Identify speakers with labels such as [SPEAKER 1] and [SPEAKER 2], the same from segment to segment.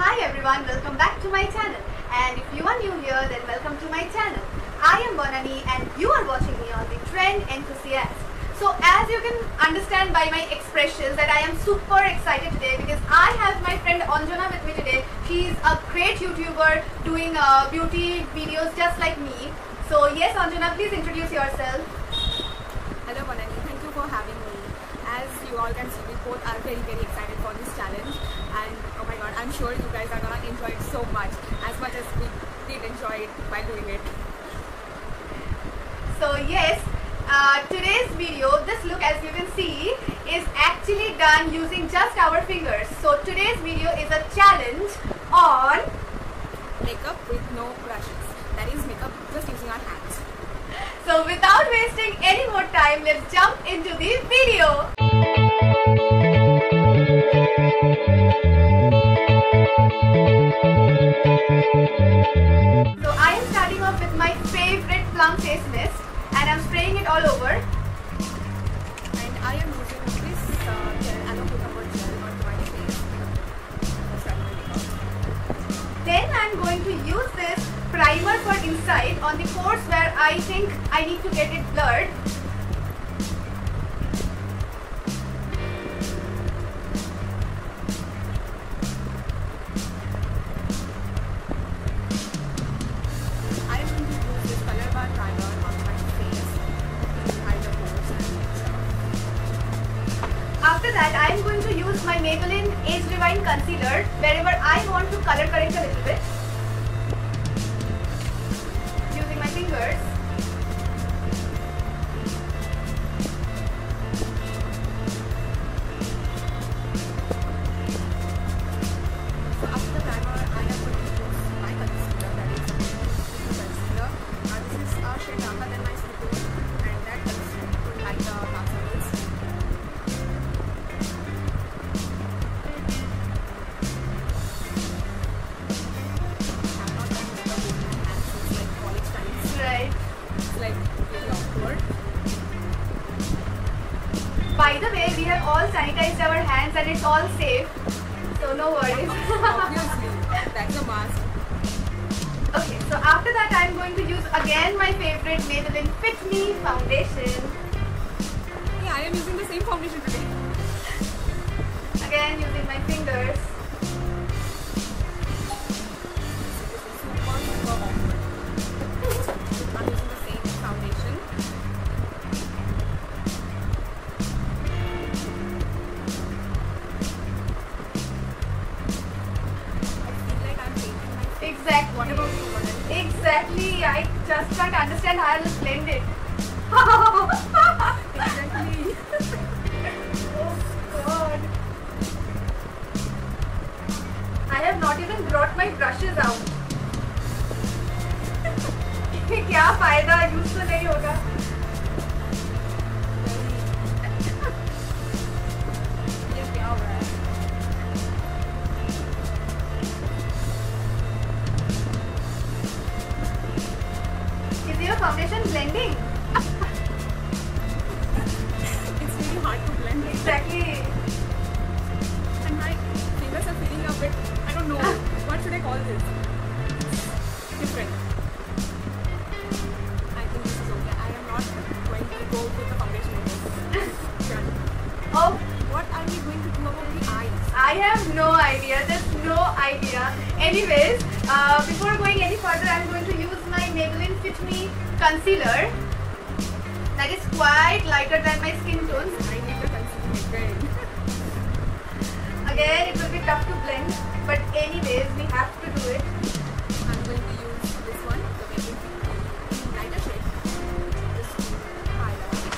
[SPEAKER 1] Hi everyone, welcome back to my channel. And if you are new here, then welcome to my channel. I am Bonani and you are watching me on the Trend Enthusiast. So as you can understand by my expressions that I am super excited today because I have my friend Anjana with me today. She's a great YouTuber doing beauty videos just like me. So yes Anjana, please introduce yourself.
[SPEAKER 2] Hello Bonani, thank you for having me. As you all can see, we both are very excited for this challenge, and oh my god, I'm sure you guys are gonna enjoy it so much as we did enjoy it by doing it.
[SPEAKER 1] So yes, today's video, this look as you can see is actually done using just our fingers. So today's video is a challenge on
[SPEAKER 2] Makeup with no brushes. That is makeup just using our hands.
[SPEAKER 1] So without wasting any more time, let's jump into the video. So I am starting off with my favorite Plum Face Mist and I'm spraying it all over.
[SPEAKER 2] And I am using this gel, aloe cucumber gel onto my face.
[SPEAKER 1] Then I'm going to use this primer for inside on the pores where I think I need to get it blurred.
[SPEAKER 2] I am going to use this color bar primer on my face to hide the pores and stuff.
[SPEAKER 1] After that, I am going to use my Maybelline Age Rewind Concealer wherever I want to color correct a little bit. Using my fingers.
[SPEAKER 2] So after the primer, I am going to use my concealer, that is a concealer. This is a shade darker than my skin tone, and that helps to hide the dark circles. I'm not done with the whole hand, so it's like college times.
[SPEAKER 1] Right.
[SPEAKER 2] It's like really awkward.
[SPEAKER 1] By the way, we have all sanitized our hands and it's all safe. So no worries.
[SPEAKER 2] Obviously, that's a must.
[SPEAKER 1] Okay, so after that I am going to use again my favorite Maybelline Fit Me foundation.
[SPEAKER 2] Yeah, I am using the same foundation today.
[SPEAKER 1] Again using my fingers.
[SPEAKER 2] Super awkward. I'm using the same foundation. I feel like I'm painting my face.
[SPEAKER 1] Exactly.
[SPEAKER 2] What about you, Bonani?
[SPEAKER 1] Exactly. I just can't understand how I'll blend it.
[SPEAKER 2] Exactly.
[SPEAKER 1] Oh God. I have not even brought my brushes out. क्या फायदा use तो नहीं होगा.
[SPEAKER 2] ये क्या हो रहा है?
[SPEAKER 1] Is your foundation blending?
[SPEAKER 2] It's really hard to blend it.
[SPEAKER 1] Exactly.
[SPEAKER 2] And my fingers are feeling a bit, I don't know, what should I call this? It's different. I think this is okay. I am not going to go with the foundation with this. Done.
[SPEAKER 1] Oh,
[SPEAKER 2] What are we going to do about the eyes?
[SPEAKER 1] I have no idea. Just no idea. Anyways, before going any further, I'm going to use my Maybelline Fit Me concealer. That is quite lighter than my skin tone.
[SPEAKER 2] I need the concealer again.
[SPEAKER 1] Again, it will be tough to blend, but anyways, we have to do it.
[SPEAKER 2] I'm going to use this one, the Maybelline lighter shade. Just to highlight.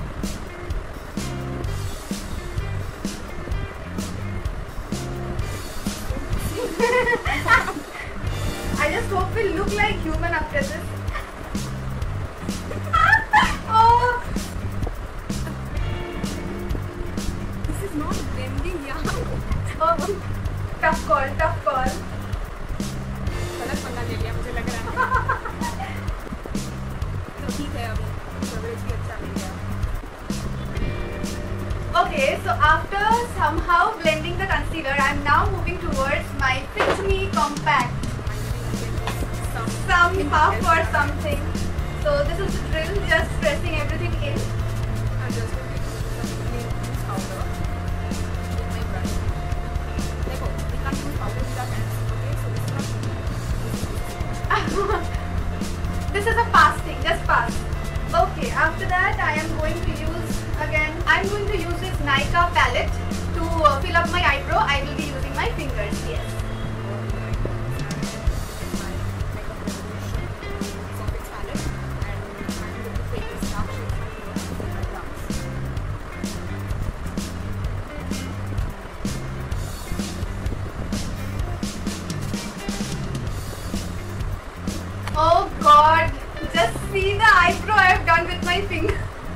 [SPEAKER 1] I just hope we look like human after this. Oh,
[SPEAKER 2] This is not blending, yeah.
[SPEAKER 1] oh, tough call, tough call.
[SPEAKER 2] गलत पंगा ले लिया मुझे लग रहा है. तो ठीक है अभी कवरेज भी अच्छा मिल गया.
[SPEAKER 1] Okay, so after somehow blending the concealer, I am now moving towards my Fit creamy, compact.
[SPEAKER 2] Some
[SPEAKER 1] Some puff or something. So this is the drill, just pressing everything in.
[SPEAKER 2] I'm just going to use some loose powder with my brush. देखो, we can't use powder with our hands. Okay, so
[SPEAKER 1] This is a pass thing, just pass. Okay, after that I am going to use this Nykaa palette to fill up my eyebrow. I will be using my fingers, yes. Oh god, just see the eyebrow I have done with my finger.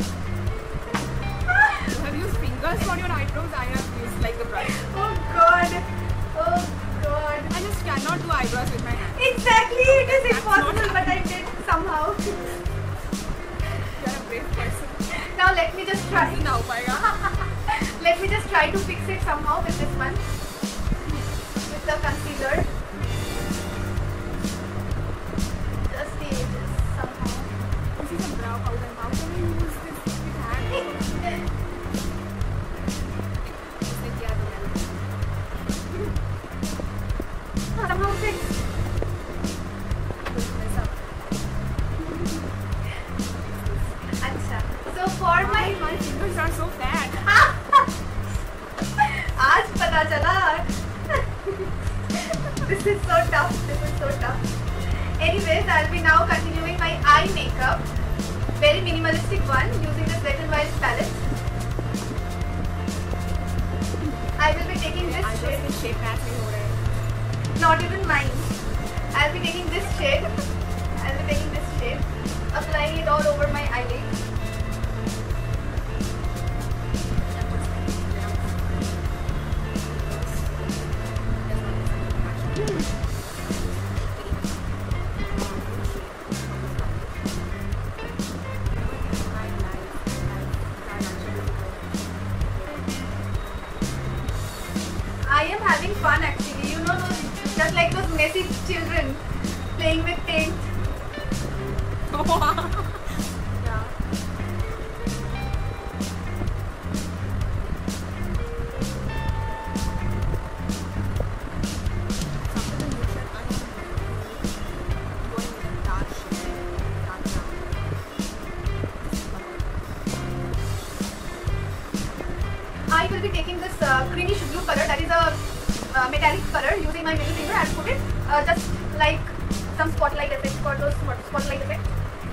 [SPEAKER 2] You have used fingers for your eyebrows. I have used like the brush.
[SPEAKER 1] Oh god, oh god.
[SPEAKER 2] I just cannot do eyebrows with my hands.
[SPEAKER 1] Exactly, it is
[SPEAKER 2] That's
[SPEAKER 1] impossible,
[SPEAKER 2] not
[SPEAKER 1] but I did somehow.
[SPEAKER 2] You are a brave person.
[SPEAKER 1] Now let me just try.
[SPEAKER 2] Now, Paiga.
[SPEAKER 1] Let me just try to fix it somehow with this one. With the concealer. Just the edges somehow.
[SPEAKER 2] This is a brow powder. How can you use this with hands? Just like yeah,
[SPEAKER 1] Somehow fixed.
[SPEAKER 2] mess up.
[SPEAKER 1] Acha. So for my
[SPEAKER 2] My fingers are so fat.
[SPEAKER 1] आज पता चला. This is so tough. This is so tough. Anyways, I'll be now continuing my eye makeup. Very minimalistic one using this Wet n Wild palette. I will be taking this
[SPEAKER 2] eyebrows
[SPEAKER 1] shade.
[SPEAKER 2] में shape match नहीं हो रहे.
[SPEAKER 1] Not even mine. I'll be taking this shade. Applying it all over my eyelid. I am having fun actually. You know, just like those messy children playing with paint.
[SPEAKER 2] Yeah.
[SPEAKER 1] I will be taking this greenish blue color, that is a metallic color, using my middle finger and put it just like some spotlight effect for those spotlight effect.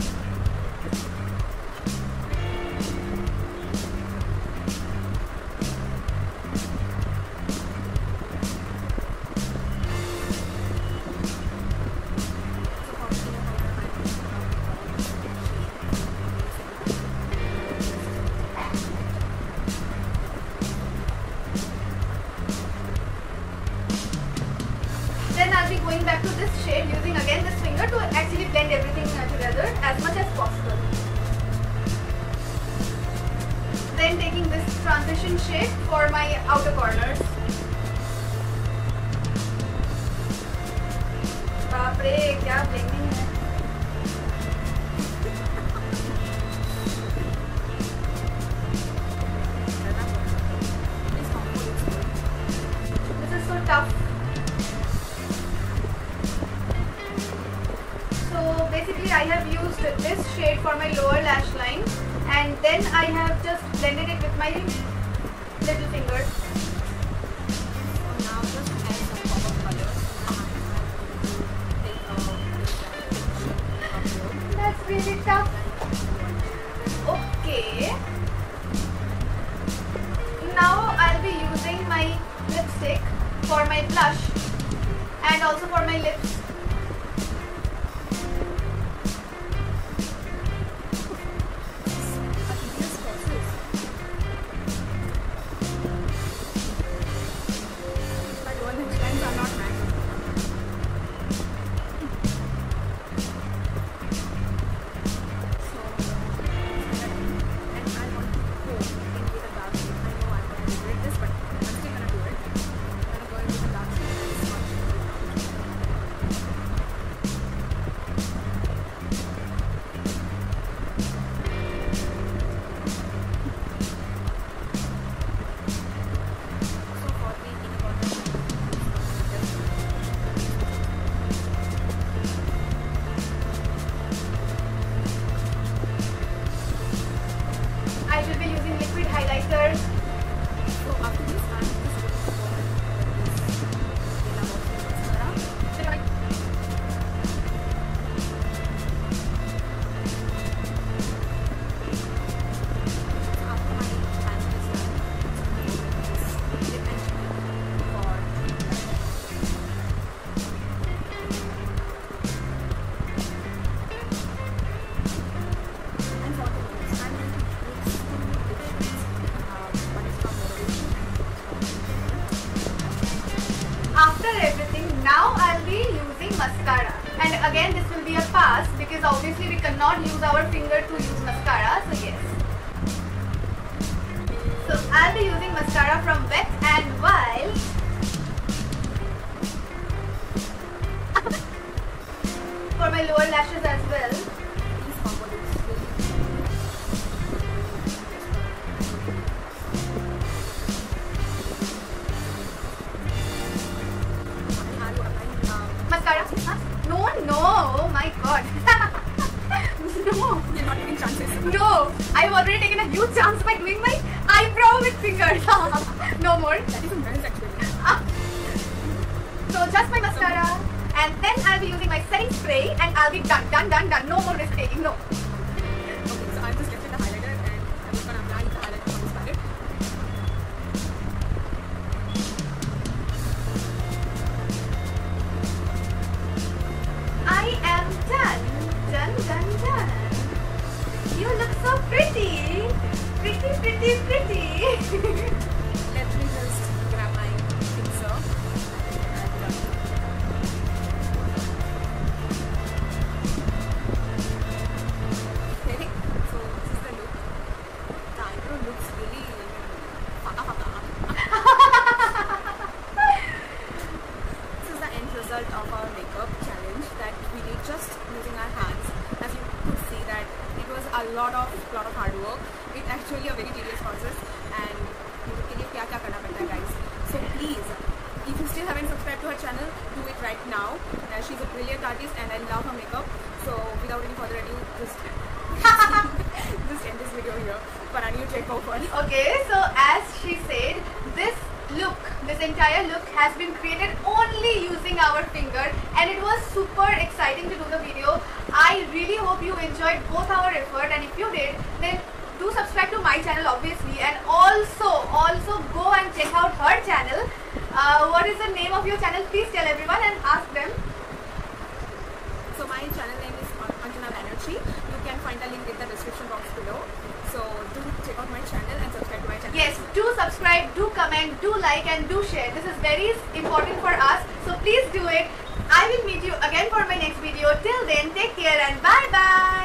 [SPEAKER 1] Then I'll be going back to this shade using again this finger to actually blend everything together as much as possible. Then taking this transition shade for my outer corners. बाप रे क्या blending है. This is so tough. So basically I have used this shade for my lower lash line and then I have just blended it with my little finger.
[SPEAKER 2] So now just add some pop of colors.
[SPEAKER 1] That's really tough. Okay. Now I'll be using my lipstick for my blush and also for my lips. after everything, now I'll be using mascara. And again, this will be a pass because obviously we cannot use our finger to use mascara. So yes. So I'll be using mascara from Wet and Wild. For my lower lashes as well. Mascara? Huh? No, oh my god. No.
[SPEAKER 2] You're not taking chances.
[SPEAKER 1] No, I've already taken a huge chance by doing my eyebrow with fingers. No more.
[SPEAKER 2] That is nice actually.
[SPEAKER 1] So just my mascara, and then I'll be using my setting spray, and I'll be done. No more risk taking. No.
[SPEAKER 2] Okay, so I'm just left with the highlighter, and I'm just gonna apply the highlighter from this palette.
[SPEAKER 1] I am done. Done. You look so pretty. Pretty.
[SPEAKER 2] Let me just grab my pincer and okay, so this is the look. The eyebrow looks really faka. This is the end result of our makeup challenge that we did just using our hands. As you could see that it was a lot of hard work. It's actually a very tedious process, and इसके लिए क्या करना पड़ता है guys. So please, if you still haven't subscribed to her channel, do it right now. She's a brilliant artist and I love her makeup. So without any further ado, just end this video here. Panani, you take over.
[SPEAKER 1] Okay, so as she said, this entire look has been created only using our finger, and it was super exciting to do the video. I really hope you enjoyed both our effort, and if you did, then do subscribe to my channel obviously, and also go and check out her channel. What is the name of your channel? Please tell everyone and ask them.
[SPEAKER 2] So my channel name is Anjana Banerjee. You can find the link in the description box below. So do check out my channel and subscribe to my channel.
[SPEAKER 1] Yes, do subscribe, do comment, do like and do share. This is very important for us. So please do it. I will meet you again for my next video. Till then, take care and bye bye.